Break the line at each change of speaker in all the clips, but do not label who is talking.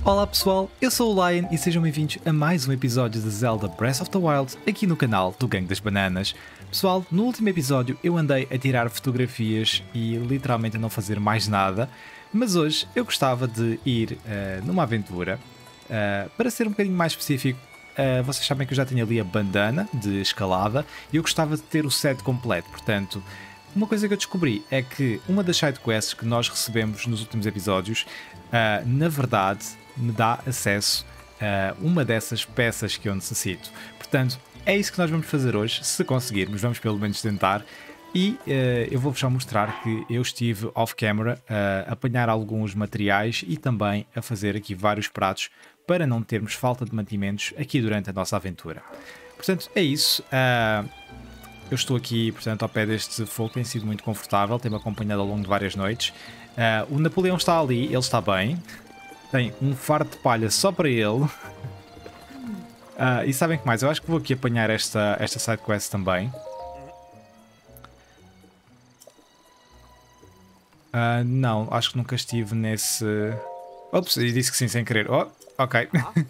Olá pessoal, eu sou o Lion e sejam bem-vindos a mais um episódio de Zelda Breath of the Wild aqui no canal do Gangue das Bananas. Pessoal, no último episódio eu andei a tirar fotografias e literalmente a não fazer mais nada, mas hoje eu gostava de ir numa aventura. Para ser um bocadinho mais específico, vocês sabem que eu já tenho ali a bandana de escalada e eu gostava de ter o set completo, portanto... Uma coisa que eu descobri é que uma das sidequests que nós recebemos nos últimos episódios, na verdade, me dá acesso a uma dessas peças que eu necessito. Portanto, é isso que nós vamos fazer hoje, se conseguirmos, vamos pelo menos tentar. E eu vou-vos já mostrar que eu estive off-camera a apanhar alguns materiais e também a fazer aqui vários pratos para não termos falta de mantimentos aqui durante a nossa aventura. Portanto, é isso. Eu estou aqui, portanto, ao pé deste fogo, tem sido muito confortável, tem-me acompanhado ao longo de várias noites. O Napoleão está ali, ele está bem. Tem um fardo de palha só para ele. E sabem que mais? Eu acho que vou aqui apanhar esta sidequest também. Não, acho que nunca estive nesse... Ops, eu disse que sim sem querer. Oh, ok.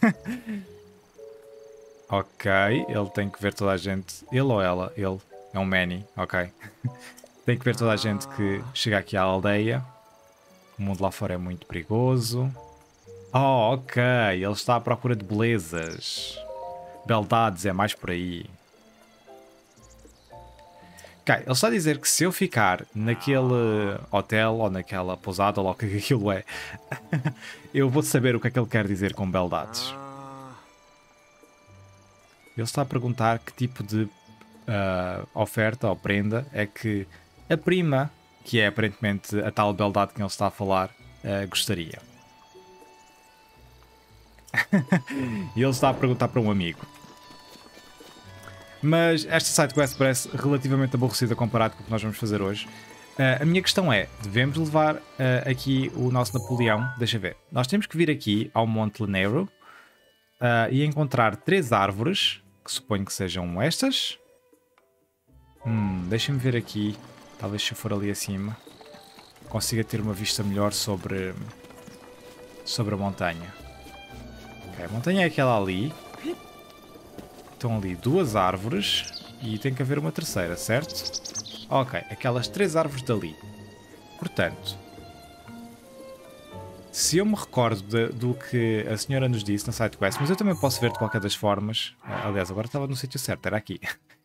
Ok, ele tem que ver toda a gente. Ele ou ela? Ele. É um Manny, ok. Tem que ver toda a gente que chega aqui à aldeia. O mundo lá fora é muito perigoso. Oh, ok. Ele está à procura de belezas. Beldades, é mais por aí. Ok, ele está a dizer que se eu ficar naquele hotel ou naquela pousada ou lá o que aquilo é, eu vou saber o que é que ele quer dizer com beldades. Ele está a perguntar que tipo de oferta ou prenda é que a prima, que é aparentemente a tal beldade que ele está a falar, gostaria. E ele está a perguntar para um amigo. Mas esta sidequest parece relativamente aborrecida comparado com o que nós vamos fazer hoje. A minha questão é, devemos levar aqui o nosso Napoleão? Deixa ver. Nós temos que vir aqui ao Monte Lanayru e encontrar 3 árvores, que suponho que sejam estas. Deixem-me ver aqui. Talvez se eu for ali acima consiga ter uma vista melhor sobre a montanha. Ok, a montanha é aquela ali. Estão ali 2 árvores e tem que haver uma terceira, certo? Ok, aquelas 3 árvores dali. Portanto, se eu me recordo do que a senhora nos disse na sidequest, mas eu também posso ver de qualquer das formas. Aliás, agora estava no sítio certo, era aqui.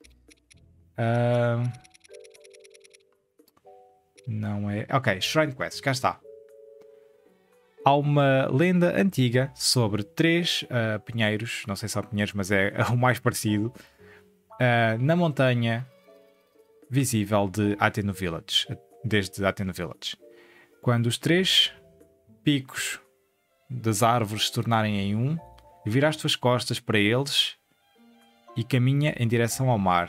Não é... Ok, Shrine Quest, cá está. Há uma lenda antiga sobre 3 pinheiros, não sei se são pinheiros, mas é o mais parecido, na montanha visível de Ateno Village, desde Ateno Village. Quando os 3 picos das árvores se tornarem em um, vira as tuas costas para eles e caminha em direção ao mar.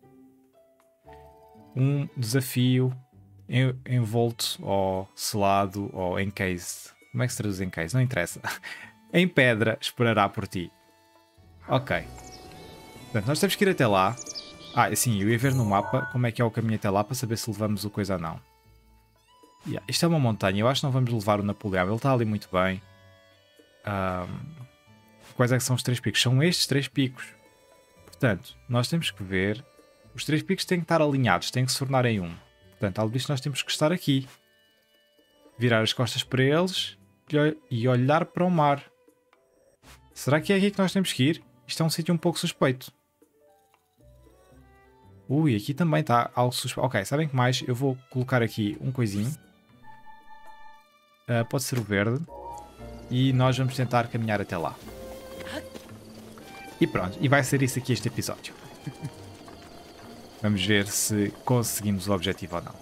Um desafio envolto ou selado ou encased. Como é que se traduz encased? Não interessa. Em pedra esperará por ti. Ok. Portanto, nós temos que ir até lá. Sim, eu ia ver no mapa como é que é o caminho até lá para saber se levamos o coisa ou não. Isto é uma montanha. Eu acho que não vamos levar o Napoleão. Ele está ali muito bem. Quais é que são os 3 picos? São estes 3 picos. Portanto, nós temos que ver... Os 3 picos têm que estar alinhados, têm que se tornar em um. Portanto, algo disto nós temos que estar aqui. Virar as costas para eles e olhar para o mar. Será que é aqui que nós temos que ir? Isto é um sítio um pouco suspeito. Aqui também está algo suspeito. Ok, sabem que mais? Eu vou colocar aqui um coisinho. Pode ser o verde. E nós vamos tentar caminhar até lá. E pronto, e vai ser isso aqui este episódio. Vamos ver se conseguimos o objetivo ou não.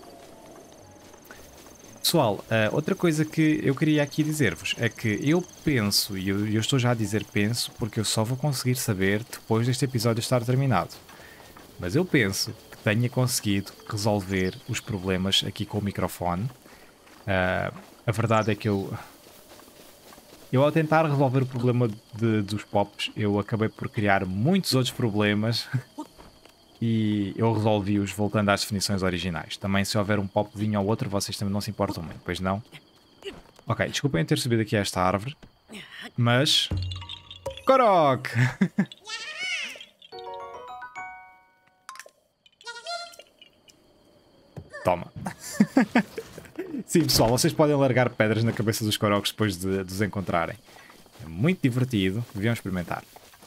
Pessoal, outra coisa que eu queria aqui dizer-vos é que eu penso, e eu estou já a dizer penso, porque eu só vou conseguir saber depois deste episódio estar terminado. Mas eu penso que tenha conseguido resolver os problemas aqui com o microfone. A verdade é que eu ao tentar resolver o problema dos pops, eu acabei por criar muitos outros problemas. E eu resolvi-os voltando às definições originais. Também se houver um popzinho ou outro, vocês também não se importam muito, pois não? Ok, desculpem ter subido aqui a esta árvore. Mas... Korok! Toma. Sim, pessoal, vocês podem largar pedras na cabeça dos Koroks depois de os encontrarem. É muito divertido. Deviam experimentar.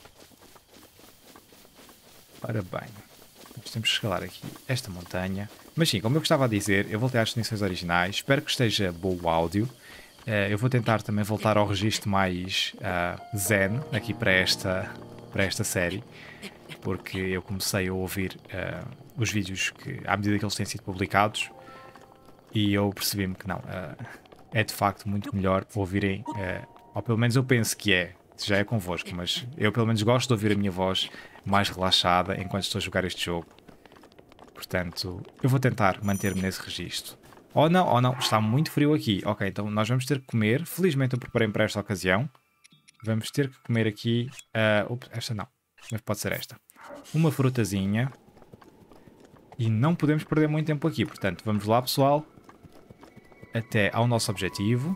Ora bem. Temos que escalar aqui esta montanha. Mas sim, como eu estava a dizer, eu voltei às definições originais. Espero que esteja bom o áudio. Eu vou tentar também voltar ao registro mais zen aqui para esta série. Porque eu comecei a ouvir os vídeos à medida que eles têm sido publicados. E eu percebi-me que não. É de facto muito melhor ouvirem... ou pelo menos eu penso que é. Já é convosco, mas eu pelo menos gosto de ouvir a minha voz mais relaxada enquanto estou a jogar este jogo. Portanto, eu vou tentar manter-me nesse registro. Oh não, está muito frio aqui. Ok, então nós vamos ter que comer. Felizmente eu preparei para esta ocasião. Vamos ter que comer aqui... esta não, mas pode ser esta. Uma frutazinha. E não podemos perder muito tempo aqui. Portanto, vamos lá, pessoal. Até ao nosso objetivo.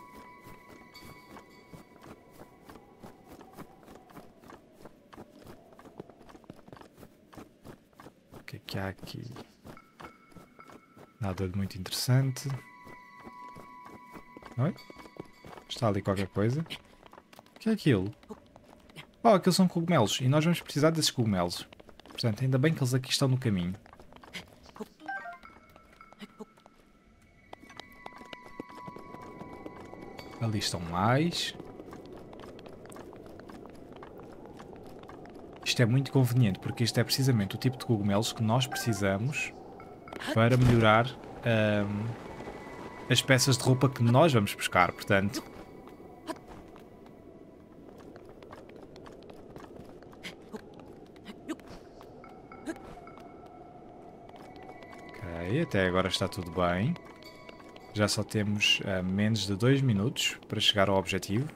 O que é que há aqui? Nada de muito interessante. Oi? Está ali qualquer coisa. O que é aquilo? Oh, aqueles são cogumelos. E nós vamos precisar desses cogumelos. Portanto, ainda bem que eles aqui estão no caminho. Ali estão mais. Isto é muito conveniente, porque isto é precisamente o tipo de cogumelos que nós precisamos para melhorar as peças de roupa que nós vamos pescar, portanto. Ok, até agora está tudo bem. Já só temos menos de 2 minutos para chegar ao objetivo.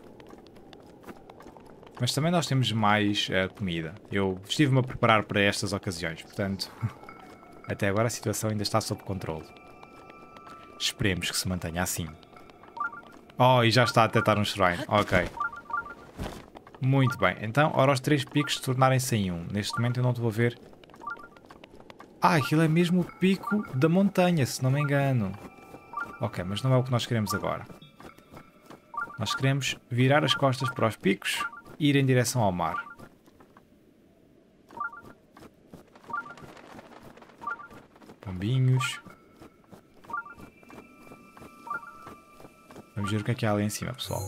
Mas também nós temos mais comida. Eu estive-me a preparar para estas ocasiões, portanto, até agora a situação ainda está sob controle. Esperemos que se mantenha assim. Oh, e já está a detectar um shrine. Ok. Muito bem. Então, ora os 3 picos tornarem-se em 1. Neste momento eu não estou a ver... Ah, aquilo é mesmo o pico da montanha, se não me engano. Ok, mas não é o que nós queremos agora. Nós queremos virar as costas para os picos e ir em direção ao mar. Pombinhos. Vamos ver o que é há ali em cima, pessoal.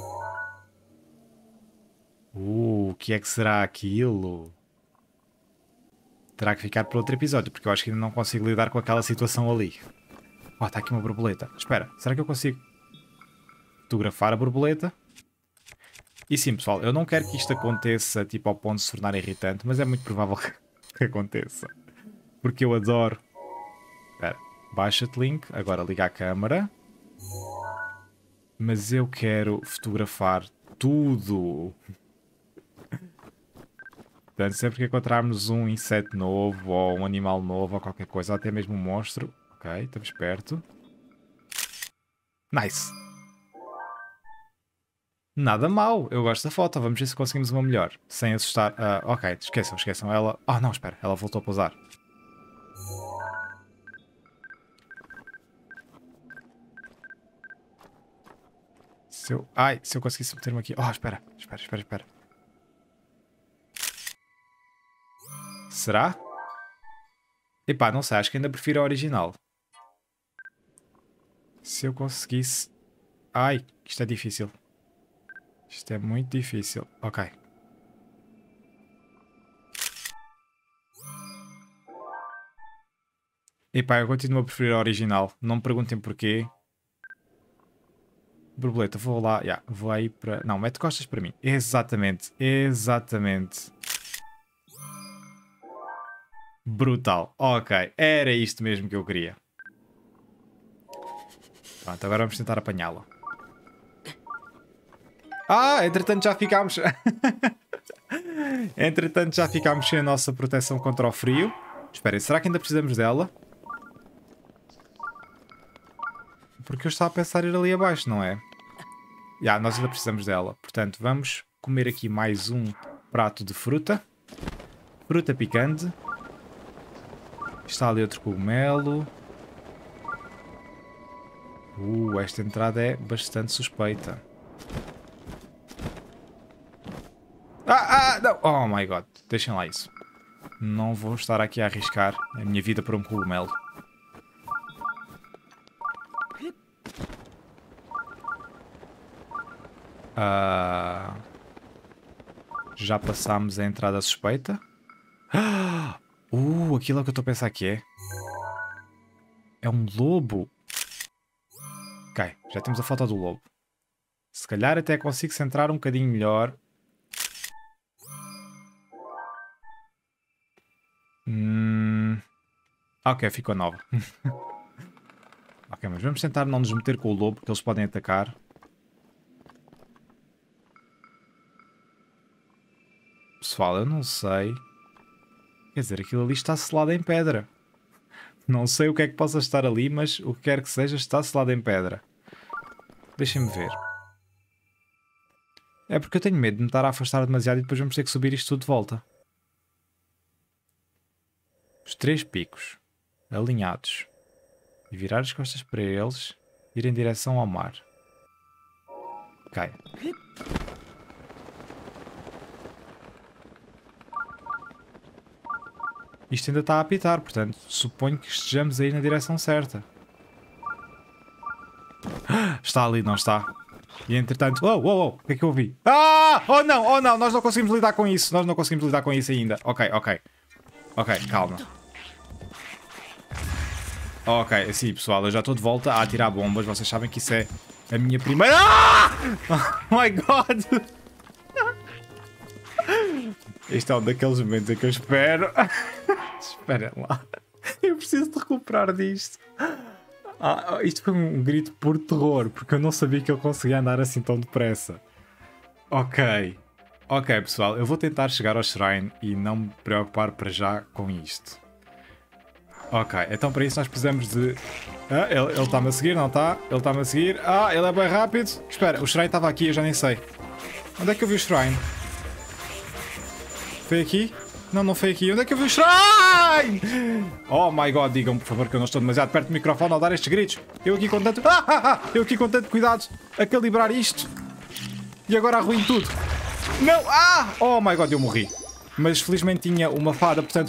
O que é que será aquilo? Terá que ficar para outro episódio, porque eu acho que ainda não consigo lidar com aquela situação ali. Oh, está aqui uma borboleta. Espera, será que eu consigo fotografar a borboleta? E sim, pessoal, eu não quero que isto aconteça tipo ao ponto de se tornar irritante, mas é muito provável que aconteça. Porque eu adoro... Espera, baixa-te, Link. Agora liga a câmera. Mas eu quero fotografar tudo. Portanto, sempre que encontrarmos um inseto novo, ou um animal novo, ou qualquer coisa, ou até mesmo um monstro... Ok, estamos perto. Nice! Nada mal, eu gosto da foto. Vamos ver se conseguimos uma melhor. Sem assustar. Ok, esqueçam. Ela... Ah, não, espera. Ela voltou a pousar. Ai, se eu conseguisse meter-me aqui... Oh, espera. Será? Epá, não sei. Acho que ainda prefiro a original. Se eu conseguisse... Ai, isto é difícil. Isto é muito difícil. Ok. Epá, eu continuo a preferir a original. Não me perguntem porquê. Borboleta, vou lá. Vou aí para... Não, mete costas para mim. Exatamente. Brutal. Ok. Era isto mesmo que eu queria. Pronto, agora vamos tentar apanhá-la. Entretanto já ficámos... Entretanto já ficámos sem a nossa proteção contra o frio. Esperem, será que ainda precisamos dela? Porque eu estava a pensar em ir ali abaixo, não é? Nós ainda precisamos dela. Portanto, vamos comer aqui mais um prato de fruta. Fruta picante. Está ali outro cogumelo. Esta entrada é bastante suspeita. Não! Oh my god, deixem lá isso. Não vou estar aqui a arriscar a minha vida por um cogumelo. Já passámos a entrada suspeita. Aquilo é o que eu estou a pensar que é. É um lobo. Ok, já temos a foto do lobo. Se calhar até consigo centrar um bocadinho melhor. Ok, ficou nova. Ok, mas vamos tentar não nos meter com o lobo, porque eles podem atacar. Pessoal, eu não sei. Quer dizer, aquilo ali está selado em pedra. Não sei o que é que possa estar ali, mas o que quer que seja está selado em pedra. Deixem-me ver. É porque eu tenho medo de me estar a afastar demasiado e depois vamos ter que subir isto tudo de volta. Os 3 picos alinhados. E virar as costas para eles. Ir em direção ao mar. Ok. Isto ainda está a apitar, portanto, suponho que estejamos aí na direção certa. Está ali, não está? E entretanto... O que é que eu ouvi? Oh não, nós não conseguimos lidar com isso. Nós não conseguimos lidar com isso ainda. Ok, calma. Ok, assim pessoal, eu já estou de volta a atirar bombas. Vocês sabem que isso é a minha primeira... Oh my god! Este é um daqueles momentos em que eu espero... Esperem lá. Eu preciso de recuperar disto. Isto foi um grito por terror, porque eu não sabia que eu conseguia andar assim tão depressa. Ok, pessoal, eu vou tentar chegar ao Shrine e não me preocupar para já com isto. Ok, então para isso nós precisamos de... ele está-me a seguir, não está? Ele está-me a seguir. Ele é bem rápido. Espera, o Shrine estava aqui, eu já nem sei. Onde é que eu vi o Shrine? Foi aqui? Não foi aqui. Onde é que eu vi o Shrine? Oh my god, digam-me por favor que eu não estou demasiado perto do microfone ao dar estes gritos. Eu aqui com tanto... Eu aqui com tanto cuidado a calibrar isto. E agora arruino tudo. Não! Oh my god, eu morri. Mas felizmente tinha uma fada, portanto...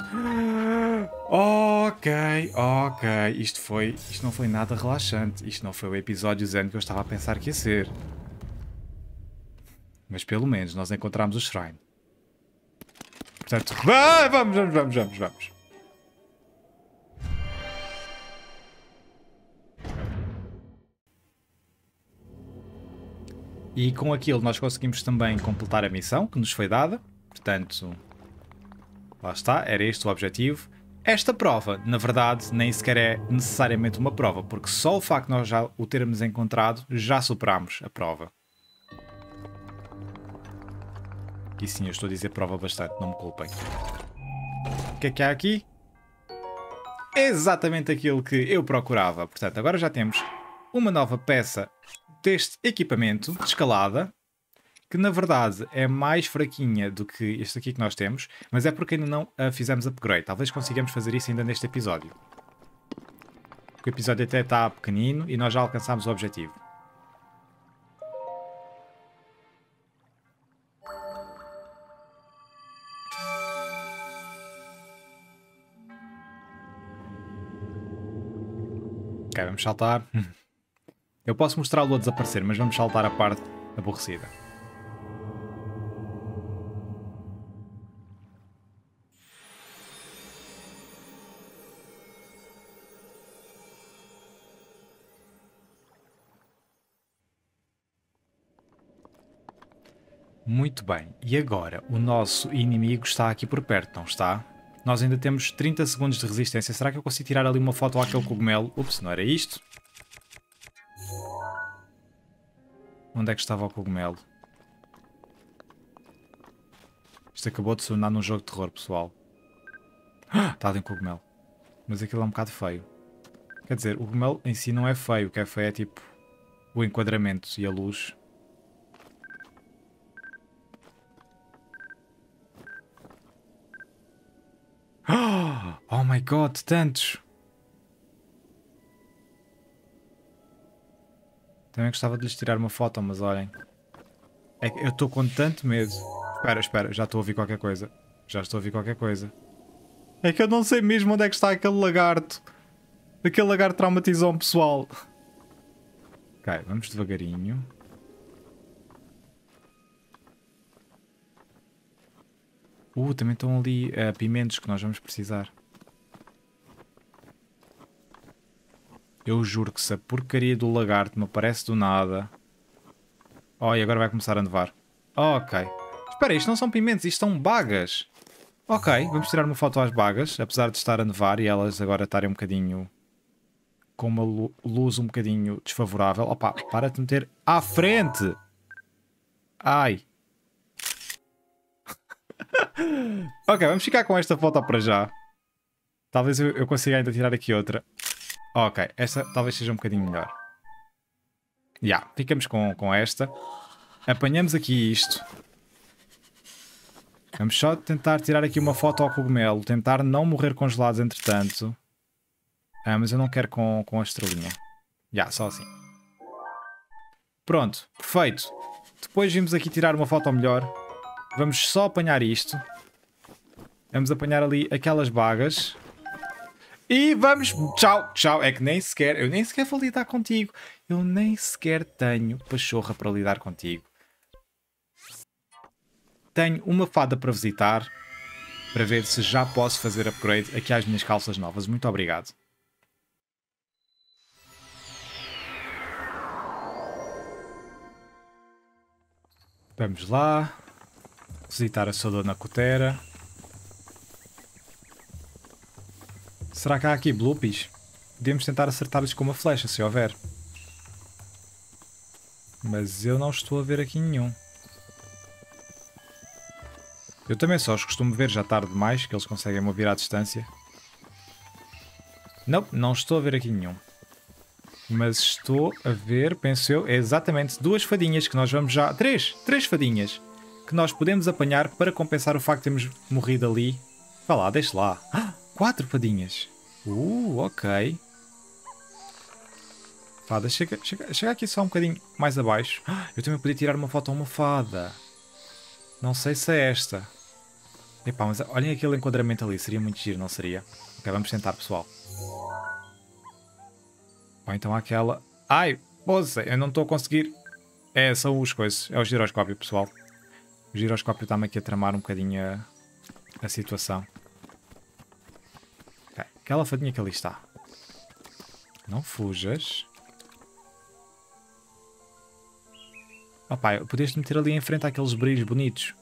Ok. Isto não foi nada relaxante. Isto não foi o episódio zen que eu estava a pensar que ia ser. Mas pelo menos nós encontramos o Shrine. Portanto, vamos. E com aquilo nós conseguimos também completar a missão que nos foi dada. Portanto, lá está, era este o objetivo. Esta prova, na verdade, nem sequer é necessariamente uma prova, porque só o facto de nós já o termos encontrado, já superámos a prova. E sim, eu estou a dizer prova bastante, não me culpem. O que é que há aqui? Exatamente aquilo que eu procurava. Portanto, agora já temos uma nova peça deste equipamento de escalada, que na verdade é mais fraquinha do que este aqui que nós temos, mas é porque ainda não a fizemos upgrade. Talvez consigamos fazer isso ainda neste episódio. O episódio até está pequenino e nós já alcançámos o objetivo. Ok, vamos saltar. Eu posso mostrá-lo a desaparecer, mas vamos saltar a parte aborrecida. Muito bem, e agora o nosso inimigo está aqui por perto, não está? Nós ainda temos 30 segundos de resistência. Será que eu consigo tirar ali uma foto àquele cogumelo? Ups, não era isto? Onde é que estava o cogumelo? Isto acabou de se tornar num jogo de terror, pessoal. Está ali um cogumelo. Mas aquilo é um bocado feio. Quer dizer, o cogumelo em si não é feio. O que é feio é tipo o enquadramento e a luz. Oh my god, tantos! Também gostava de lhes tirar uma foto, mas olhem. É que eu estou com tanto medo. Espera, espera, já estou a ouvir qualquer coisa. Já estou a ouvir qualquer coisa. É que eu não sei mesmo onde é que está aquele lagarto. Aquele lagarto traumatizou um pessoal. Ok, vamos devagarinho. Também estão ali pimentos que nós vamos precisar. Eu juro que se a porcaria do lagarto me aparece do nada... Oh, e agora vai começar a nevar. Ok. Espera, isto não são pimentos, isto são bagas. Ok, vamos tirar uma foto às bagas, apesar de estar a nevar e elas agora estarem um bocadinho... com uma luz um bocadinho desfavorável. Opa, para de meter à frente! Ai. Ok, vamos ficar com esta foto para já. Talvez eu consiga ainda tirar aqui outra. Ok, esta talvez seja um bocadinho melhor. Já, ficamos com esta. Apanhamos aqui isto. Vamos só tentar tirar aqui uma foto ao cogumelo. Tentar não morrer congelados entretanto. Mas eu não quero com a estrelinha. Já, só assim. Pronto, perfeito. Depois vimos aqui tirar uma foto melhor. Vamos só apanhar isto. Vamos apanhar ali aquelas bagas. E vamos... Tchau, tchau. É que nem sequer... Eu nem sequer vou lidar contigo. Eu nem sequer tenho pachorra para lidar contigo. Tenho uma fada para visitar. Para ver se já posso fazer upgrade aqui às minhas calças novas. Muito obrigado. Vamos lá. Visitar a sua dona Cotera. Será que há aqui bloopies? Podemos tentar acertar-lhes com uma flecha, se houver. Mas eu não estou a ver aqui nenhum. Eu também só os costumo ver já tarde demais, que eles conseguem me ouvir à distância. Não, não estou a ver aqui nenhum. Mas estou a ver, penso eu, é exatamente duas fadinhas que nós vamos já... Três fadinhas que nós podemos apanhar para compensar o facto de termos morrido ali. Vá lá, deixa lá. 4 fadinhas. Ok. Fada, chega aqui só um bocadinho mais abaixo. Eu também podia tirar uma foto a uma fada. Não sei se é esta. Epá, mas olhem aquele enquadramento ali. Seria muito giro, não seria? Ok, vamos tentar, pessoal. Ou então aquela... Ai, poça, eu não estou a conseguir... são os coisas. É o giroscópio, pessoal. O giroscópio está-me aqui a tramar um bocadinho a situação. Ok, aquela fadinha que ali está. Não fujas. Oh pai, podias-te meter ali em frente àqueles brilhos bonitos.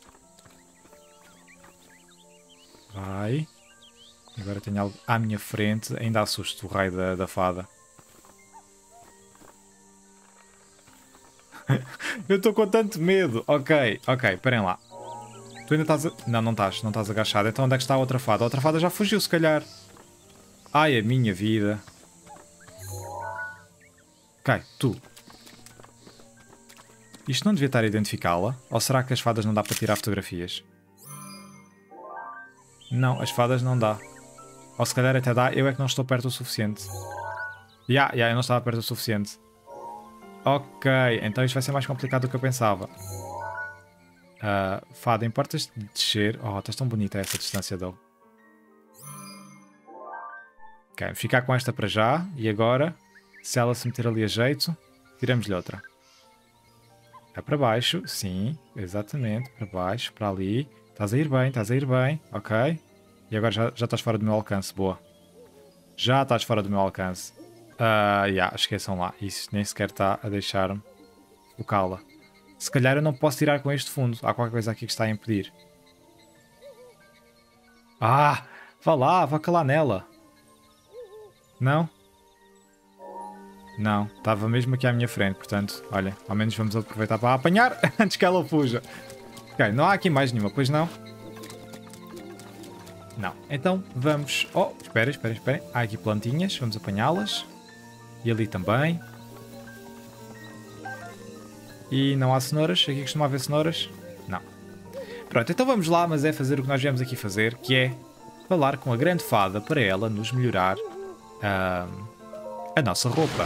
Vai. Agora tenho algo à minha frente. Ainda assusto o raio da fada. Eu estou com tanto medo. Ok, parem lá. Tu ainda estás a... Não, não estás agachado. Então onde é que está a outra fada? A outra fada já fugiu, se calhar. Ai, a minha vida. Ok, tu. Isto não devia estar a identificá-la? Ou será que as fadas não dá para tirar fotografias? Não, as fadas não dá. Ou se calhar até dá, eu é que não estou perto o suficiente. Eu não estava perto o suficiente. Ok, então isto vai ser mais complicado do que eu pensava. Fada, importas de descer? Oh, estás tão bonita essa distância, Dou. Ok, vamos ficar com esta para já. E agora, se ela se meter ali a jeito, tiramos-lhe outra. É para baixo, sim, exatamente. Para baixo, para ali. Estás a ir bem, ok. E agora já estás fora do meu alcance, boa. Já estás fora do meu alcance. Esqueçam lá, isso nem sequer está a deixar-me focá-la. Se calhar eu não posso tirar com este fundo. Há qualquer coisa aqui que está a impedir. Vá lá, vá calar nela. Não? Não, estava mesmo aqui à minha frente, portanto, olha, ao menos vamos aproveitar para a apanhar antes que ela fuja. Ok, não há aqui mais nenhuma, pois não? Não, então vamos... Oh, esperem. Há aqui plantinhas, vamos apanhá-las. E ali também. E não há cenouras? Aqui costuma haver cenouras? Não. Pronto, então vamos lá, mas é fazer o que nós viemos aqui fazer, que é falar com a grande fada para ela nos melhorar a nossa roupa.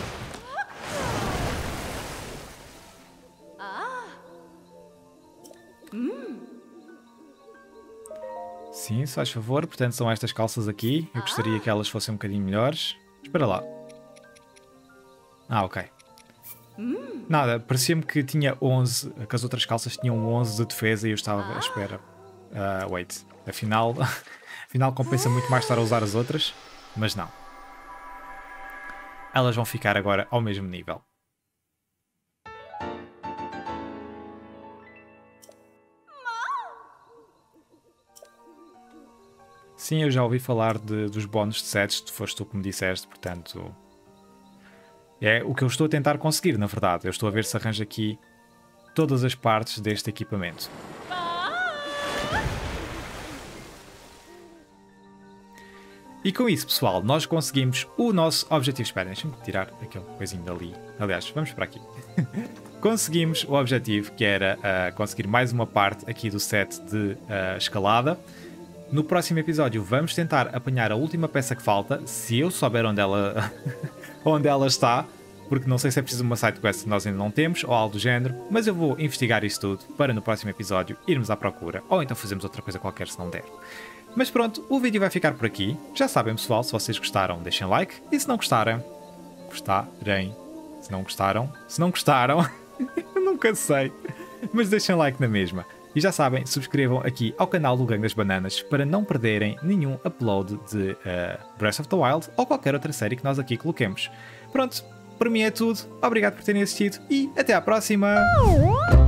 Sim, se faz favor. Portanto, são estas calças aqui. Eu gostaria que elas fossem um bocadinho melhores. Espera lá. Ah, ok. Nada, parecia-me que tinha 11, que as outras calças tinham 11 de defesa e eu estava à espera. Wait, afinal compensa muito mais estar a usar as outras, mas não. Elas vão ficar agora ao mesmo nível. Sim, eu já ouvi falar dos bónus de sets, se foste tu que me disseste, portanto... É o que eu estou a tentar conseguir, na verdade. Eu estou a ver se arranjo aqui todas as partes deste equipamento. E com isso, pessoal, nós conseguimos o nosso objetivo. Espera, deixa-me tirar aquele coisinho dali. Aliás, vamos para aqui. Conseguimos o objetivo, que era conseguir mais uma parte aqui do set de escalada. No próximo episódio vamos tentar apanhar a última peça que falta, se eu souber onde ela, onde ela está, porque não sei se é preciso uma sidequest que nós ainda não temos, ou algo do género, mas eu vou investigar isso tudo para no próximo episódio irmos à procura, ou então fazemos outra coisa qualquer se não der. Mas pronto, o vídeo vai ficar por aqui. Já sabem, pessoal, se vocês gostaram, deixem like, e se não gostarem, se não gostaram, eu nunca sei, mas deixem like na mesma. E já sabem, subscrevam aqui ao canal do Gangue das Bananas para não perderem nenhum upload de Breath of the Wild ou qualquer outra série que nós aqui coloquemos. Pronto, por mim é tudo. Obrigado por terem assistido e até à próxima!